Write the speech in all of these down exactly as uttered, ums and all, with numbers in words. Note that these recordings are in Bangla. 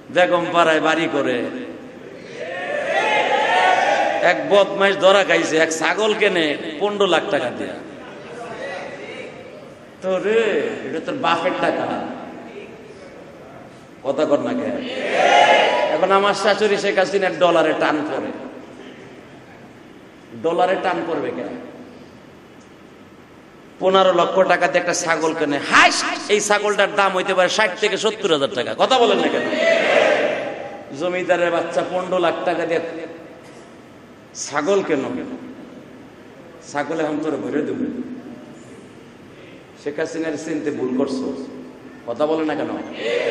বেগম পাড়ায় বাড়ি করে এক বদমাইশ ধরা খাইছে, এক ছাগল কেনে পনেরো লাখ টাকা দিয়ে। তো রে এটা তোর বাপের টাকা, কথা কর না কেন? এখন আমার শাশুড়ি শেখ হাসিনার ডলারে টান করে, ডলারে টান করবে কেন? পনেরো লক্ষ টাকা দিয়ে একটা ছাগল কেনে, হাই এই ছাগলটার দাম হইতে পারে ষাট থেকে সত্তর হাজার টাকা, কথা বলেন না কেন? জমিদারের বাচ্চা পনেরো লাখ টাকা দিয়ে ছাগল কেন? কেন ছাগল এখন তোর ভরে দেবে? শেখ হাসিনার চিনতে ভুল করছো, কথা বলে না কেন?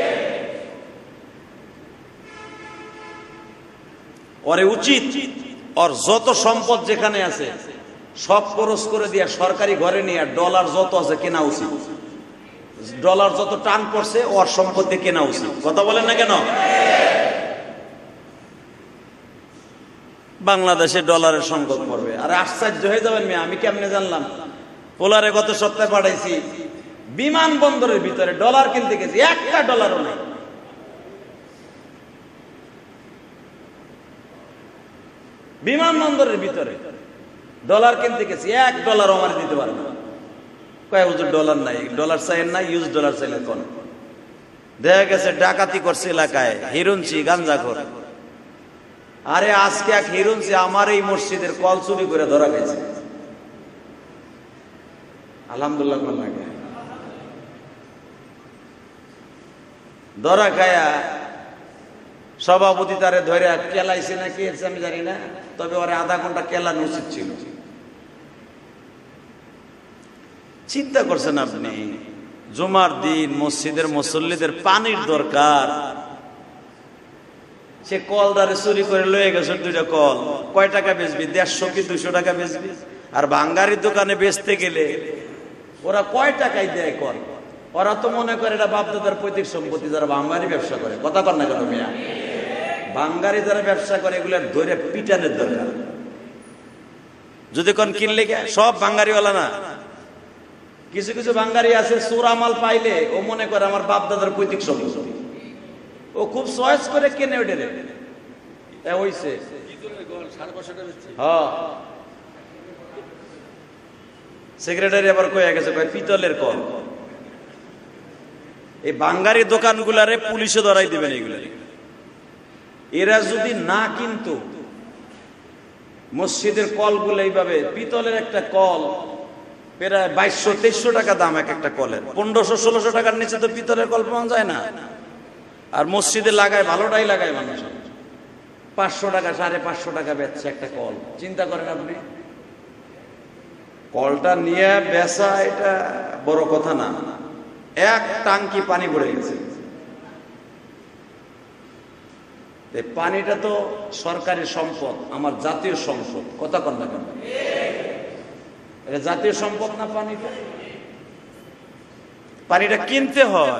ওরে উচিত ওর যত সম্পদ যেখানে আছে সব খরচ করে দিয়া সরকারি ঘরে নিয়ে ডলার যত আছে কেনা উচিত। ডলার যত টান করছে ওর সম্পত্তি কেনা উচিত, কথা বলেন না কেন? বাংলাদেশে ডলারের সংকট পড়বে। আরে আশ্চর্য হয়ে যাবেন মেয়ে, আমি কেমনে জানলাম? পোলারে গত সপ্তাহে পাঠাইছি, বিমানবন্দরের ভিতরে ডলার কিনতে গেছি, একটা ডলারও নাই। বিমানবন্দরের ভিতরে ডলার কিনতে গেছি, এক ডলার আমার দিতে পারবে না। কয় হুজুর ডলার নাই, ডলার চাইেন না, ইউজ ডলার চাইলে কোন? দেখা গেছে ডাকাতি করছে এলাকায়, হিরুনছি গাঞ্জাখোর। আরে আজকে এক হিরুনছি আমার এই মসজিদের কল চুরি করে ধরা গেছে। আলহামদুলিল্লাহ লাগে ধরা খায়া সভাপতি তারে ধরে কেলাইছে না কি আমি জানি না, তবে ওরে আধা ঘন্টা কেলানো উচিত ছিল। চিন্তা করছেন আপনি, জুমার দিন মসজিদের মুসল্লিদের পানির দরকার, সে কলদারে চুরি করে লয়ে গেছে দুইটা কল। কয় টাকা বেচবি? দেড়শো কি দুইশো টাকা বেচবি? আর বাঙ্গারির দোকানে বেচতে গেলে ওরা কয় টাকায় দেয় কল? ওরা তো মনে করে এটা বাপদাদার পৈতৃক সম্পত্তি, যারা বাঙ্গারি ব্যবসা করে, কথা কর না কেন মিয়া? বাঙ্গারি যারা ব্যবসা করে এগুলোর ধরে পিটানের দরকার। যদি কোন কিনলে সব বাঙ্গারিওয়ালা না, কিছু কিছু বাঙ্গারি আছে চোরা মাল পাইলে ও মনে করে আমার বাপদাদার পৈতৃক সম্পত্তি, ও খুব চয়েস করে কেনে ওটা হইছে। সেক্রেটারি আবার কয়ে গেছে কয় পিতলের কল। এই বাঙ্গারি দোকানগুলারে পুলিশে ধরাই দিবেন এগুলা। এরা যদি না কিন্তু মসজিদের কলগুলো এইভাবে, পিতলের একটা কল প্রায় বাইশশো তেইশশো টাকা দাম এক একটা কলের, পনেরোশো ষোলোশো টাকার নিচে তো পিতলের কল পাওয়া যায় না। আর মসজিদে লাগায়, ভালোটাই লাগায় মানুষ, পাঁচশো টাকা সাড়ে পাঁচশো টাকা বেচছে একটা কল। চিন্তা করেন আপনি, কলটা নিয়ে বেচা এটা বড় কথা না, এক টাঙ্কি পানি ভরে গেছে। পানিটা তো সরকারি সম্পদ, আমার জাতীয় সম্পদ, কথা কন না কেন? এটা জাতীয় সম্পদ না? পানিটা পানিটা কিনতে হয়।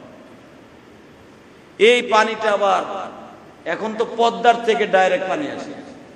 এই পানিটা আবার এখন তো পদ্মার থেকে ডাইরেক্ট পানি আসে,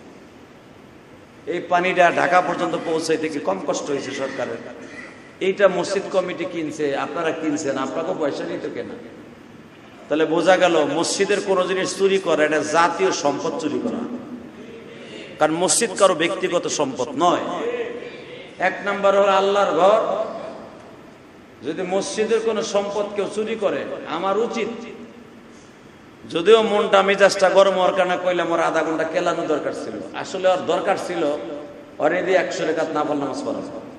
এই পানিটা ঢাকা পর্যন্ত পৌঁছাইতে কি কম কষ্ট হয়েছে সরকারের? এইটা মসজিদ কমিটি কিনছে, আপনারা কিনছেন, আপনাকেও পয়সা নিতে কেনা। তাহলে বোঝা গেল মসজিদের কোন জিনিস চুরি করা এটা জাতীয় সম্পদ চুরি করা, কারণ মসজিদ কারো ব্যক্তিগত সম্পদ নয়। এক নাম্বার হলো আল্লাহর ঘর। যদি মসজিদের কোন সম্পদ কেউ চুরি করে, আমার উচিত, যদিও মনটা মেজাজটা গরম হওয়ার কারণে কইলাম ওর আধা ঘন্টা কেলানো দরকার ছিল, আসলে ওর দরকার ছিল ওরে দিয়ে একশো রেখাত নাফল নামাজ পড়া।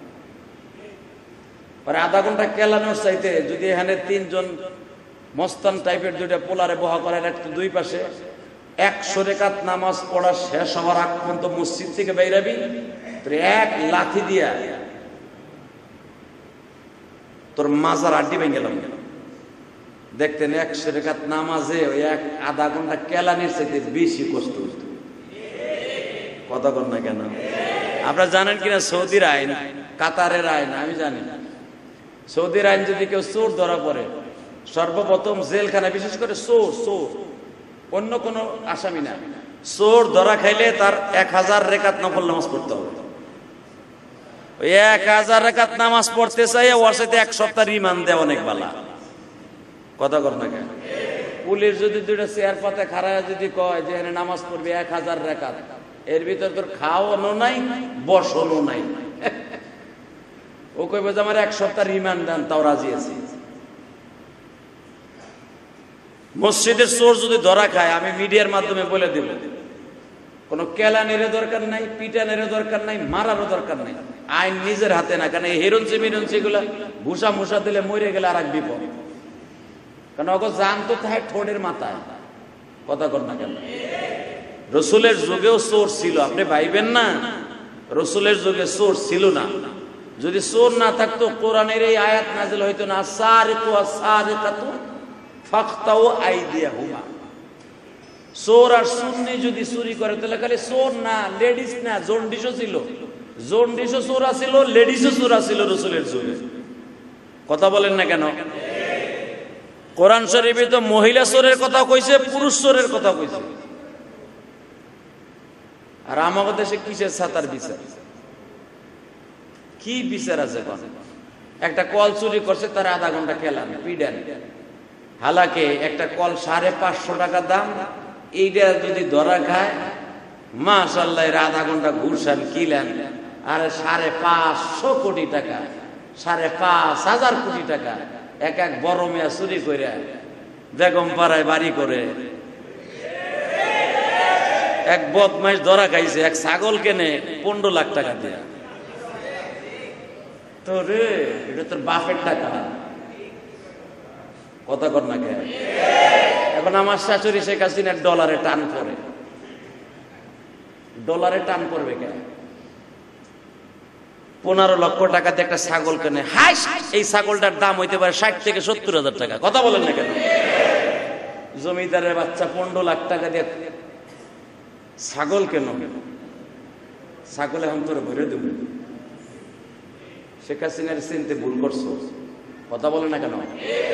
ওর আধা ঘন্টা কেলানোর চাইতে যদি এখানে তিনজন মস্তান টাইপের দুইটা পোলারে বহা করেন একটা দুই পাশে, একশো রেখাত নামাজ পড়া শেষ হওয়ার আগ পর্যন্ত মসজিদ থেকে বাইরাবি, এক লাথি দিয়া তোর মাজার আড্ডি ভেঙে গেলাম। দেখতেন একশো রেখাত নামাজে ওই এক আধা ঘন্টা কেলানির চাইতে বেশি কষ্ট হইত, কথা কর না কেন? আপনারা জানেন কিনা সৌদির আইন, কাতারের আইন আমি জানি, সৌদির আইন যদি কেউ চোর ধরা পড়ে সর্বপ্রথম জেলখানা, বিশেষ করে চোর, চোর অন্য কোনো আসামি না, চোর ধরা খাইলে তার এক হাজার রেখাত নফল নামাজ পড়তে হবে। ওই এক হাজার রেখাত নামাজ পড়তে চাই ওর সাথে এক সপ্তাহ রিমান্ড দেওয়া অনেক ভালো, কথা কর না কেন? পুলিশ যদি দুইটা চেয়ার পাতে খাড়ায় যদি কয় যে এখানে নামাজ পড়বি এক হাজার রাকাত, এর ভিতর তোর খাওয়ানো নাই বসানো নাই, ও কইবে যে আমার এক সপ্তাহ রিমান্ড দেন, তাও রাজি আছি। মসজিদের চোর যদি ধরা খায়, আমি মিডিয়ার মাধ্যমে বলে দেব, কোন কেলানের দরকার নাই, পিটানের দরকার নাই, মারারও দরকার নাই, আইন নিজের হাতে না। কারণ এই হিরঞ্চি মিরঞ্চি গুলা ভূষা মুসা দিলে মরে গেলে আর এক বিপদ। কারণ ওকে জানতো তাই ঠোঁটের মাথায় কথা কর না কেন। রসুলের যুগেও চোর ছিল, আপনি ভাইবেন না রসুলের যুগে চোর ছিল না। যদি চোর না থাকতো কোরআনের এই আয়াত নাজিল হইতো না, সারিকু আস-সারিকাতু ফাকতাউ আইদিয়াহুমা। চোর আর সুন্নি যদি চুরি করে তাহলে খালি চোর না, লেডিস না, জন্ডিসও ছিল, জন্ডিসও চোরা ছিল, লেডিসও চোরা ছিল রসুলের যুগে। কথা বলেন না কেন? কোরআন শরীফে তো মহিলা চোরের কথা কইছে, পুরুষ চোরের কথা কইছে। আর আমাদের দেশে কিসের ছাতার বিচার? কি বিচার আছে? একটা কল চুরি করছে, তার আধা ঘন্টা খেলাম পিডান। হালাকে একটা কল সাড়ে পাঁচশো টাকা দাম, এইটা যদি ধরা খায় মাশাআল্লাহ এর আধা ঘন্টা ঘুরসান কিলেন। আর সাড়ে পাঁচশো কোটি টাকা, সাড়ে পাঁচ হাজার কোটি টাকা এক এক বড় মেয়া চুরি করে বেগম পাড়ায় বাড়ি করে। এক বদমাইশ ধরা খাইছে, এক ছাগল কেনে পনেরো লাখ টাকা দিয়ে। তো রে এটা তোর বাপের টাকা, কথা কর না কেন? এখন আমার শাশুড়ি শেখ হাসিনার ডলারে টান পড়ে, ডলারে টান পড়বে কেন? পনেরো লক্ষ টাকাতে একটা ছাগল কেনে, হাই এই ছাগলটার দাম হইতে পারে ষাট থেকে সত্তর হাজার টাকা। কথা বলেন না কেন? জমিদারের বাচ্চা পনেরো লাখ টাকা দিয়ে ছাগল কেন? ছাগল এখন তোর ভরে দেব। শেখ হাসিনার চিনতে ভুল করছো, কথা বলে না কেন?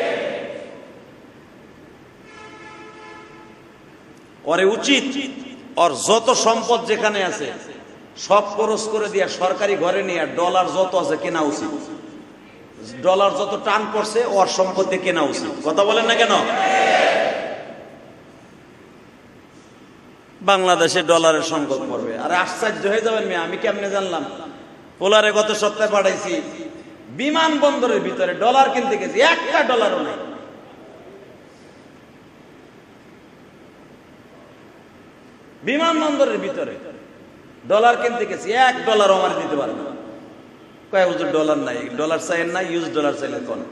ওরে উচিত ওর যত সম্পদ যেখানে আছে সব খরচ করে দিয়া সরকারি ঘরে নিয়ে ডলার যত আছে কেনা উচিত। ডলার যত টান পড়ছে ওর সম্পত্তি কেনা উচিত। কথা বলেন না কেন? বাংলাদেশে ডলারের সংকট পড়বে। আরে আশ্চর্য হয়ে যাবেন মেয়ে, আমি কেমনে জানলাম? পোলারে গত সপ্তাহে পাঠাইছি, বিমানবন্দরের ভিতরে ডলার কিনতে গেছি, একটা ডলারও নাই। বিমানবন্দরের ভিতরে ডলার কিনতে গেছি, এক ডলার আমার দিতে পারে না। কয় হুজুর ডলার নাই, ডলার চাইলেন না, ইউজ ডলার চাইলে কোন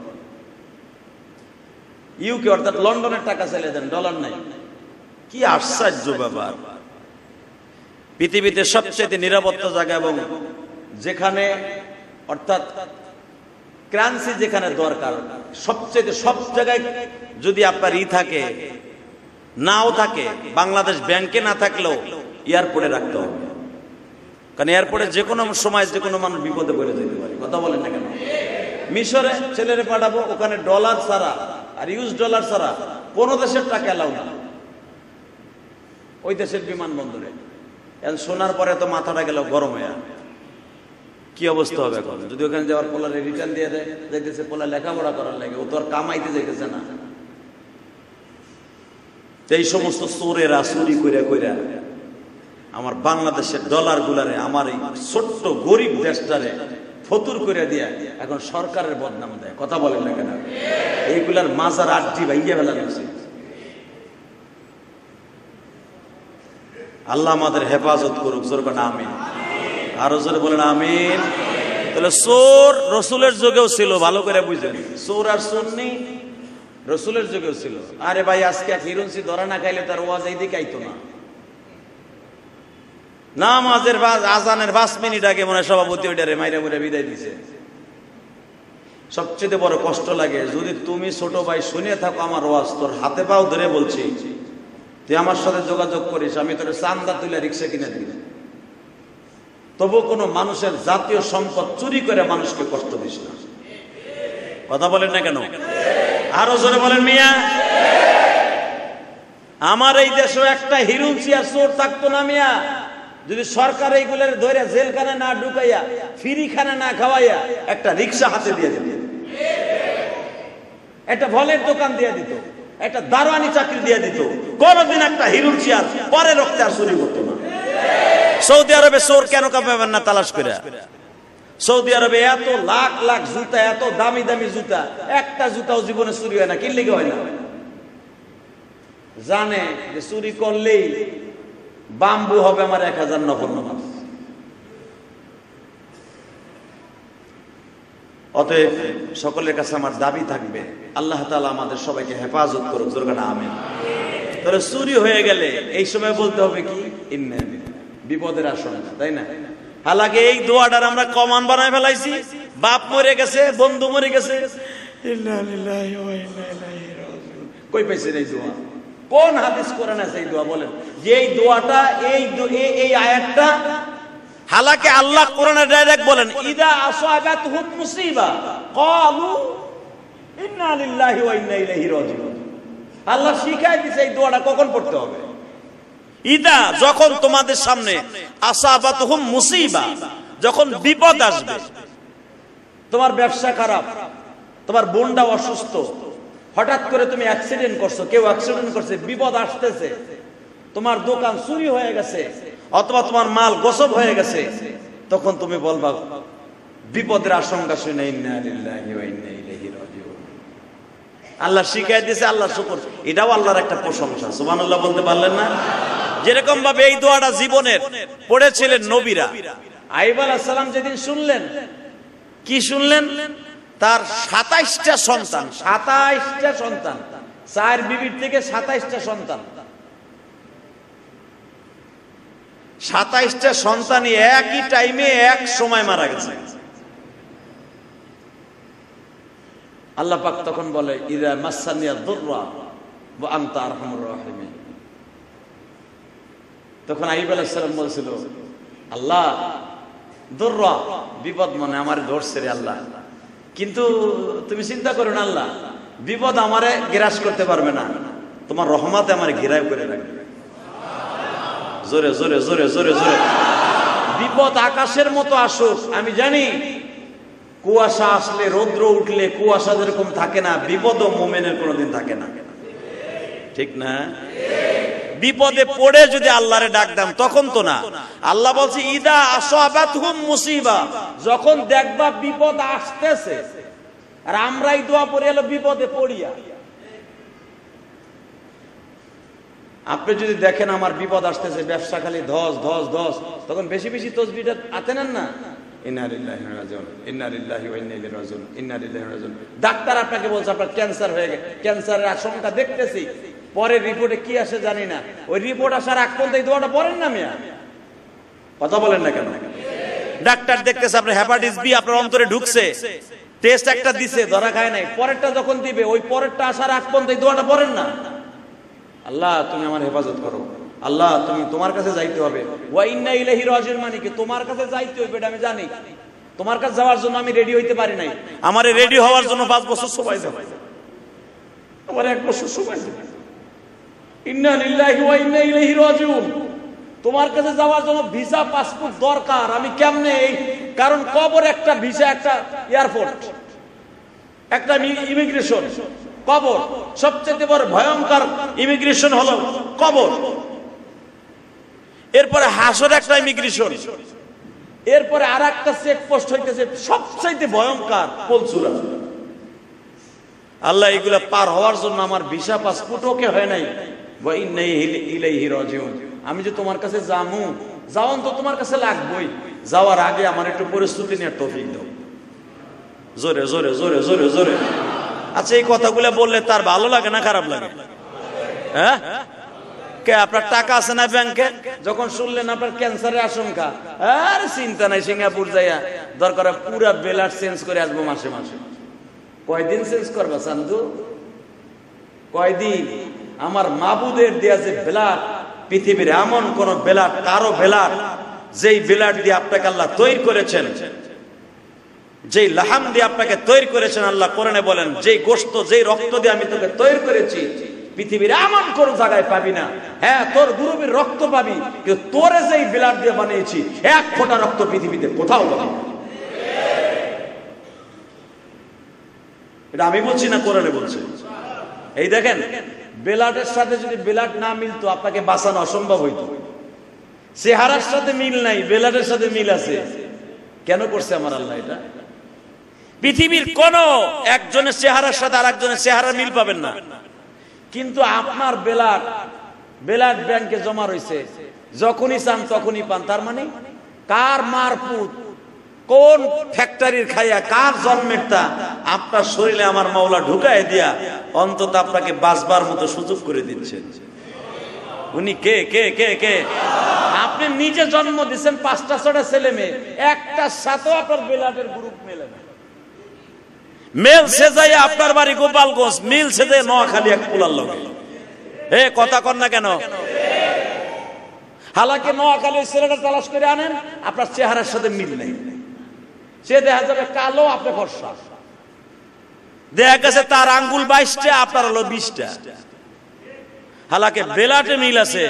ইউকে অর্থাৎ লন্ডনের টাকা চাইলে দেন, ডলার নাই। কি আশ্চর্য ব্যাপার! পৃথিবীতে সবচেয়ে নিরাপত্তা জায়গা এবং যেখানে অর্থাৎ কারেন্সি যেখানে দরকার সবচেয়ে, সব জায়গায় যদি আপনার ই থাকে নাও থাকে, বাংলাদেশ ব্যাংকে না থাকলেও এয়ারপোর্টে রাখতে হবে। কারণ এয়ারপোর্টে যে কোনো সময় যে কোনো মানুষ বিপদে পড়ে যেতে পারে। কথা বলেন না কেন? মিশরে ছেলেরে পাঠাবো, ওখানে ডলার ছাড়া আর ইউজ ডলার ছাড়া কোন দেশের টাকা এলাও না, ওই দেশের বিমানবন্দরে। শোনার পরে তো মাথাটা গেল গরম হয়ে, কি অবস্থা হবে এখন যদি ওখানে যাওয়ার পোলারে রিটার্ন দিয়ে দেয়, যাইতেছে পোলা লেখাপড়া করার লাগে, ও তো আর কামাইতে যাইতেছে না। এই সমস্ত চোরেরা চুরি কইরা কইরা আমার বাংলাদেশের ডলার গুলারে, আমার এই ছোট্ট গরিব দেশটারে ফতুর করে দিয়া এখন সরকারের বদনাম দেয়। কথা বলেন না কেন? এইগুলার মাজার আড্ডি ভাইয়া ফেলা হয়েছে। আল্লাহ আমাদের হেফাজত করুক, জোর করে আমিন। আরো জোরে বলেন আমিন। তাহলে চোর রসুলের যুগেও ছিল, ভালো করে বুঝলেন। চোর আর সুন্নি রসুলের যুগেও ছিল। আরে ভাই আজকে ফিরুন্সি ধরা না খাইলে তার ওয়াজ এইদিকে আইতো না। নামাজের আজানের পাঁচ মিনিট আগে মনে হয় সভাপতি ওইটারে মাইরা মুইরা বিদায় দিছে। সবচেয়ে বড় কষ্ট লাগে যদি তুমি ছোট ভাই শুনে থাকো আমার ওয়াজ, তোর হাতে পাও ধরে বলছি তুই আমার সাথে যোগাযোগ করিস, আমি তোর চান্দা তুলে রিক্সা কিনে দিই, তবু কোনো মানুষের জাতীয় সম্পদ চুরি করে মানুষকে কষ্ট দিস না। কথা বলেন না কেন? আরো জোরে বলেন মিয়া। আমার এই দেশে একটা হিরুন্সি আর চোর থাকতো না মিয়া, যদি সরকার এইগুলোর ধরে জেলখানা না ঢুকাইয়া ফ্রি খানা না খাওয়াইয়া একটা রিক্সা হাতে দিয়ে দিত, একটা ফলের দোকান দিয়ে দিত, একটা দারোয়ানি চাকরি দিয়ে দিত, কোনদিন একটা হিরুল চেয়ার পরে রক্তে আর চুরি করতো না। সৌদি আরবে চোর কেন পাবেন না তালাশ করে? সৌদি আরবে এত লাখ লাখ জুতা, এত দামি দামি জুতা, একটা জুতাও জীবনে চুরি হয় না। কিনলে কি হয় না? জানে যে চুরি করলেই বাম্বু হবে আমার এক হাজার নফল নামাজ। অতএব সকলের কাছে আমার দাবি থাকবে, আল্লাহ তাআলা আমাদের সবাইকে হেফাজত করুক, জোরগানা আমিন। তাহলে চুরি হয়ে গেলে এই সময় বলতে হবে কি? ইন্না লিল্লাহি, বিপদের আশঙ্কা, তাই না? হালাকে এই দোয়াটার আমরা কমান বানায় ফেলাইছি। বাপ মরে গেছে, বন্ধু মরে গেছে, ইন্না লিল্লাহি ওয়া ইন্না ইলাইহি রাজিউন। কই পাইছেন এই দোয়া? কোন হাদিস কোরআনে আছে এই দোয়া? বলেন যে এই দোয়াটা, এই এই আয়াতটা, হালাকে আল্লাহ কোরআনে ডাইরেক্ট বলেন ইদা আসাবাতহুম মুসিবা ক্বালু ইন্না লিল্লাহি ওয়া ইন্না ইলাইহি রাজিউন। আল্লাহ শিখায় দিয়েছে এই দোয়াটা কখন পড়তে হবে। ইদা, যখন তোমাদের সামনে, আসাবাতহুম মুসিবা, যখন বিপদ আসবে। তোমার ব্যবসা খারাপ, তোমার বোনটা অসুস্থ, হঠাৎ করে তুমি অ্যাক্সিডেন্ট করছো, কেউ অ্যাক্সিডেন্ট করছে, বিপদ আসতেছে, তোমার দোকান চুরি হয়ে গেছে অথবা তোমার মাল গসব হয়ে গেছে, তখন তুমি বলবা বিপদের আশঙ্কা শুনে ইন্না লিল্লাহি ওয়া ইন্না ইলাইহি রাজিউন। আল্লাহ শিখাই দিয়েছে, আল্লাহ শুকর। এটাও আল্লাহর একটা প্রশংসা, সুবহানাল্লাহ বলতে পারলেন না? যেরকম ভাবে এই দোয়াটা জীবনের পড়েছিলেন নবীরা। আইয়ুব আলাইহিস সালাম যেদিন শুনলেন, কি শুনলেন? তার সাতাইশটা সন্তান, সাতাইশটা সন্তান, চার বিবির থেকে সাতাইশটা সন্তান, সাতাইশটা সন্তানই একই টাইমে এক সময় মারা গেছে। আল্লাহ পাক তখন বলে ইযা মাসানিয়া দুররা ওয়া আনতা আরহামুর রাহিমিন। তখন আইয়ুব আলাইহিস সালাম বলেছিল, আল্লাহ দুররা, বিপদ মনে আমারে ধরছে রে আল্লাহ, কিন্তু তুমি চিন্তা করো না আল্লাহ, বিপদ আমারে গ্রাস করতে পারবে না, তোমার রহমতে আমারে ঘেরাও করে রাখবে। জোরে জোরে জোরে জোরে জোরে। বিপদ আকাশের মতো আসুক, আমি জানি কুয়াশা আসলে, রৌদ্র উঠলে কুয়াশা যেরকম থাকে না, বিপদও মুমিনের কোনোদিন থাকে না, ঠিক না? বিপদে পড়ে যদি আল্লাহরে ডাক দাম তখন তো না। আল্লাহ বলছে ইদা আসাবাতহুম মুসিবা, যখন দেখবা বিপদ আসতেছে। আর আমরাই দোয়া পড়ে এলো বিপদে পড়িয়া। আপনি যদি দেখেন আমার বিপদ আসতেছে, ব্যবসা খালি ধস ধস ধস, তখন বেশি বেশি তসবিহটা হাতে নেন না, ইন্না লিল্লাহি ওয়া রাজিউন, ইন্না লিল্লাহি ওয়া ইন্না ইলাইহি রাজিউন, ইন্না লিল্লাহি ওয়া রাজিউন। ডাক্তার আপনাকে বলছে আপনার ক্যান্সার হয়ে গেছে, ক্যান্সারের আশঙ্কা দেখতেছি, পরে রিপোর্টে কি আসে জানি না, ওই রিপোর্ট আসার আগ পর্যন্ত এই দোয়াটা পড়েন না মিয়া, কথা বলেন না কেন? ডাক্তার দেখতেছে আপনার হেপাটাইটিস বি আপনার অন্তরে ঢুকছে, টেস্ট একটা দিছে, ধরা খায় নাই, পরেরটা যখন দিবে ওই পরেরটা আসার আগ পর্যন্ত এই দোয়াটা পড়েন না, আল্লাহ তুমি আমার হেফাজত করো, আল্লাহ তুমি, তোমার কাছে যাইতে হবে। ওয়া ইন্না ইলাইহি রাজিউন মানে কি? তোমার কাছে যাইতে হবে, এটা আমি জানি। তোমার কাছে যাওয়ার জন্য আমি রেডি হইতে পারি নাই, আমারে রেডি হওয়ার জন্য পাঁচ বছর সময় যাবে, আমার এক বছর সময় যাবে। ইন্না লিল্লাহি ওয়া ইন্না ইলাইহি রাজিউন। তোমার কাছে যাওয়ার জন্য ভিসা পাসপোর্ট দরকার, আমি কেমনে? কারণ কবর একটা ভিসা, একটা এয়ারপোর্ট, একটা ইমিগ্রেশন। কবর সবচেয়ে বড় ভয়ঙ্কর ইমিগ্রেশন হলো কবর। এরপরে হাসর একটা ইমিগ্রেশন, এরপরে আর একটা চেকপোস্ট হইতেছে সবচেয়ে ভয়ঙ্কর পলসুরা। আল্লাহ এগুলা পার হওয়ার জন্য আমার ভিসা পাসপোর্ট ওকে হয় নাই। ওয়া ইন্না ইলাইহি রাজিউন। আমি যে তোমার কাছে যামু, যাওন তো তোমার কাছে লাগবেই, যাওয়ার আগে আমার একটু প্রস্তুতি নেওয়ার তৌফিক দাও। জোরে জোরে জোরে জোরে জোরে। আচ্ছা, এই কথাগুলো বললে তার ভালো লাগে না খারাপ লাগে? হ্যাঁ, কে আপনার টাকা আছে না ব্যাংকে? যখন শুনলেন আপনার ক্যান্সারের আশঙ্কা, আর চিন্তা নাই, সিঙ্গাপুর যাইয়া দরকার পুরা ব্লাড চেঞ্জ করে আসবো মাসে মাসে। কয়দিন চেঞ্জ করবা চান্দু? কয়দিন? আমার মাবুদের দেয়া যে ব্লাড, পৃথিবীর এমন কোন ব্লাড, কারো ব্লাড যেই ব্লাড দিয়ে আপনাকে আল্লাহ তৈরি করেছেন, যেই লাহাম দিয়ে আপনাকে তৈরি করেছেন, আল্লাহ কোরআনে বলেন যেই গোশত, যেই রক্ত দিয়ে আমি তোকে তৈরি করেছি, পৃথিবীর এমন কোন জায়গায় পাবি না। হ্যাঁ, তোর গুরুবীর রক্ত পাবি, কিন্তু তোরে যেই ব্লাড দিয়ে বানিয়েছি এক ফোঁটা রক্ত পৃথিবীতে কোথাও পাবি না। এটা আমি বলছি না, কোরআনে বলছে। এই দেখেন, বেলাটের সাথে যদি বেলাট না মিলতো আপনাকে বাঁচানো অসম্ভব হইতো। চেহারার সাথে মিল নাই, বেলাটের সাথে মিল আছে। কেন করছে আমার আল্লাহ এটা? পৃথিবীর কোন একজনের চেহারার সাথে আর একজনের চেহারা মিল পাবেন না, কিন্তু আপনার বেলাট বেলাট ব্যাংকে জমা রয়েছে, যখনই চান তখনই পান। তার মানে কার মারপুত, কোন ফ্যাক্টরির খাইয়া, কার জন্মের তা আপনার শরীরে আমার মাওলা ঢুকায় দিয়া অন্তত আপনাকে বাঁচবার মতো সুযোগ করে দিচ্ছেন। উনি কে কে কে কে আপনি নিজে জন্ম দিচ্ছেন পাঁচটা ছটা ছেলে মেয়ে, একটা সাথে আপনার বেলাটের গ্রুপ মেলে না। মেল সে যায় আপনার বাড়ি গোপালগঞ্জ, মিল সে যায় নোয়াখালী এক পোলার লগে। এ কথা কর না কেন? হালাকে নোয়াখালী ছেলেটা তালাশ করে আনেন, আপনার চেহারার সাথে মিল নেই। সে দেখা যাবে কালো, আপনি ফর্সা। দেখা গেছে তার আঙ্গুল বাইশটা, আপনার হলো বিশটা। হালাকে বেলাটে মিল আছে,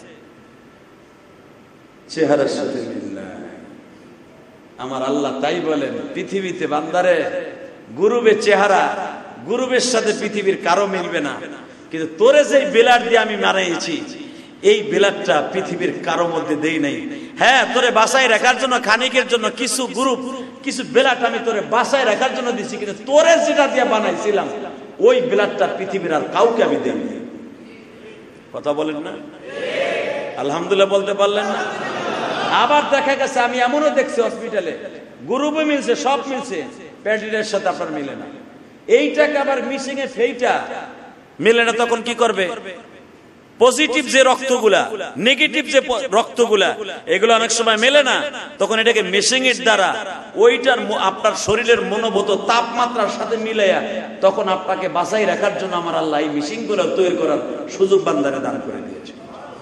চেহারার সাথে মিল নাই। আমার আল্লাহ তাই বলেন, পৃথিবীতে বান্দারে গুরুবের চেহারা, গুরুবের সাথে পৃথিবীর কারো মিলবে না, কিন্তু তোরে যে বেলাট দিয়ে আমি মারাইছি, এই বেলাটটা পৃথিবীর কারো মধ্যে দেই নাই। হ্যাঁ, তোরে বাসায় রাখার জন্য, খানিকের জন্য কিছু গ্রুপ, কিছু বেলাট আমি তোরে বাসায় রাখার জন্য দিছি, কিন্তু তোরে যেটা দিয়ে বানাইছিলাম ওই বেলাটটা পৃথিবীর আর কাউকে আমি দেই নাই। কথা বলেন না? আলহামদুলিল্লাহ বলতে পারলেন না? আবার দেখা গেছে, আমি এমনও দেখছি হসপিটালে গ্রুপে মিলছে, সব মিলছে, প্যাটিনের সাথে আপনার মিলে না। এইটাকে আবার মিসিং এ ফেইটা মিলে না, তখন কি করবে? পজিটিভ যে রক্তগুলা, নেগেটিভ যে রক্তগুলা, এগুলো অনেক সময় মেলে না, তখন এটাকে মেশিং এর দ্বারা ওইটার আপনার শরীরের মনোভূত তাপমাত্রার সাথে মিলাইয়া তখন আপনাকে বাঁচাই রাখার জন্য আমার আল্লাহ এই মেশিন গুলো তৈরি করার সুযোগ বান্দারে দান করে দিয়েছে।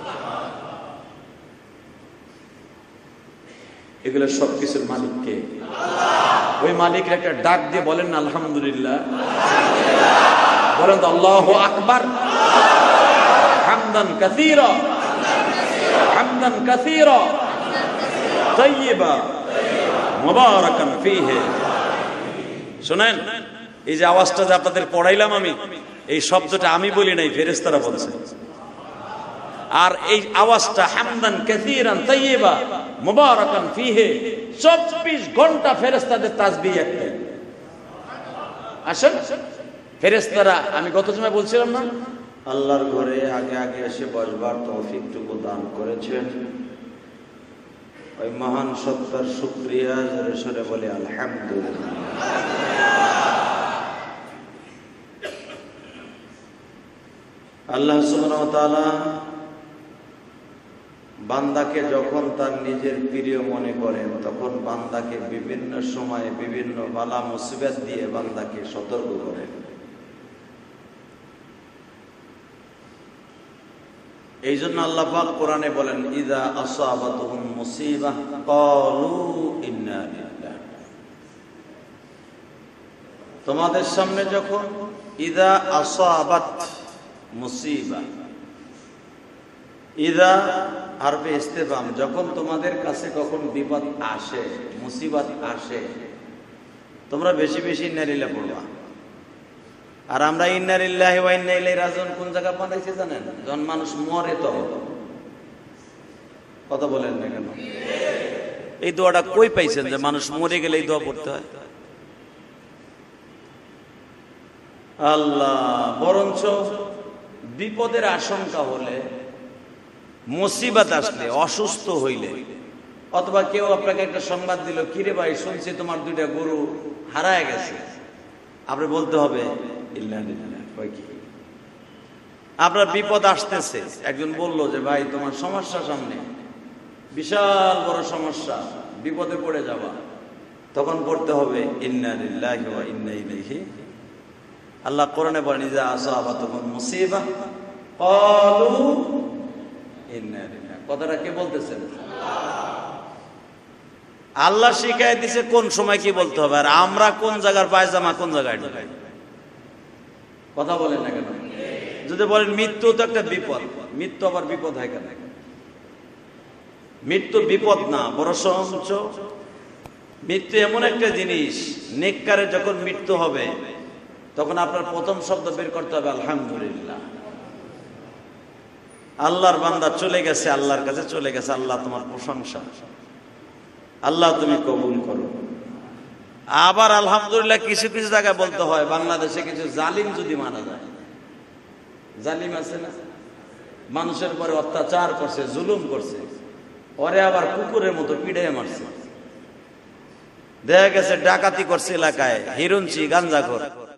এগুলো সবকিছুর মালিক কে? ওই মালিকের একটা ডাক দিয়ে বলেন না আলহামদুলিল্লাহ, বলেন তো আল্লাহু আকবার, হামদান কাসীরা, হামদান কাসীরা তাইয়্যিবা মুবারাকান ফীহি। শুনেন, এই যে আওয়াজটা যে আপনাদের পড়াইলাম আমি, এই শব্দটা আমি বলি নাই, ফেরেশতারা বলছে। আর এই আওয়াজটা হামদান কাসীরান তাইয়্যিবা মুবারাকান ফীহি, চব্বিশ ঘন্টা ফেরেশতাদের তাসবিহ একটাই। আসেন ফেরেশতারা, আমি গত সময় বলছিলাম না, আল্লাহর ঘরে আগে আগে এসে বসবার তৌফিকটুকু দান করেছেন। ওই মহান সত্তার শুকরিয়া জোরে সোরে বলে আলহামদুলিল্লাহ। আল্লাহ সুবহানাহু ওয়া তাআলা বান্দাকে যখন তার নিজের প্রিয় মনে করেন, তখন বান্দাকে বিভিন্ন সময়ে বিভিন্ন বালা মুসিবত দিয়ে বান্দাকে সতর্ক করেন। এই জন্য আল্লাহ পাক কোরআনে বলেন, ইযা আসাবাতুহুম মুসিবাহ ক্বালু ইন্না লিল্লাহ। তোমাদের সামনে যখন ইযা আসাবাত মুসিবাহ, ইযা আরবে ইস্তেফাম, যখন তোমাদের কাছে কখন বিপদ আসে, মুসিবত আসে, তোমরা বেশি বেশি ইন্না লিল্লাহ পড়বা। আর আমরা ইন্না লিল্লাহি ওয়া ইন্না ইলাইহি রাজিউন কোন জায়গা বানাইছে জানেন? যখন মানুষ মরে তখন। কথা বলেন না কেন? এই দোয়াটা কই পাইছেন যে মানুষ মরে গেলে এই দোয়া পড়তে হয়? আল্লাহ, বরঞ্চ বিপদের আশঙ্কা হলে, মুসিবত আসলে, অসুস্থ হইলে, অথবা কেউ আপনাকে একটা সংবাদ দিল, কিরে ভাই শুনছি তোমার দুইটা গরু হারায় গেছে, আপনি বলতে হবে ইন্না লিল্লাহ। কি আপনার বিপদ আসতেছে, একজন বললো যে ভাই তোমার সমস্যা সামনে, বিশাল বড় সমস্যা, বিপদে পড়ে যাবা, তখন পড়তে হবে ইন্না লিল্লাহি ওয়া ইন্না ইলাইহি। আল্লাহ কোরআনে বলেন, ইযা আসাবাতুহুম মুসিবাহ ক্বালু ইন্না লিল্লাহ। কথাটা কে বলতেছেন? আল্লাহ শিখাই দিছে কোন সময় কি বলতে হবে, আর আমরা কোন জায়গার পায়জামা কোন জায়গায় ঢুকাই। কথা বলেন না কেন? যদি বলেন মৃত্যু তো একটা বিপদ, মৃত্যু আবার বিপদ হয় কেন? মৃত্যু বিপদ না, বড় সঞ্চ। মৃত্যু এমন একটা জিনিস, নেককারে যখন মৃত্যু হবে তখন আপনার প্রথম শব্দ বের করতে হবে আলহামদুলিল্লাহ। আল্লাহর বান্দা চলে গেছে, আল্লাহর কাছে চলে গেছে, আল্লাহ তোমার প্রশংসা, আল্লাহ তুমি কবুল করো। আবার আলহামদুলিল্লাহ কিছু কিছু জায়গায় বলতে হয়, বাংলাদেশে কিছু জালিম যদি মারা যায়, জালিম আছে না, মানুষের পরে অত্যাচার করছে, জুলুম করছে, ওরে আবার কুকুরের মতো পিড়ে মারছে, দেখা গেছে ডাকাতি করছে এলাকায়, হিরুঞ্চি গাঞ্জাখোর,